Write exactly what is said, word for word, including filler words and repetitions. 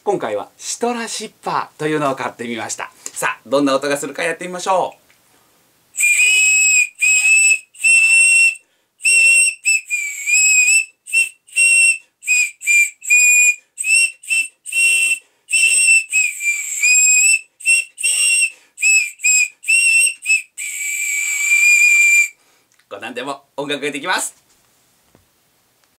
今回はシトラシッパーというのを買ってみました。さあどんな音がするかやってみましょう。こんなんでも音楽ができます。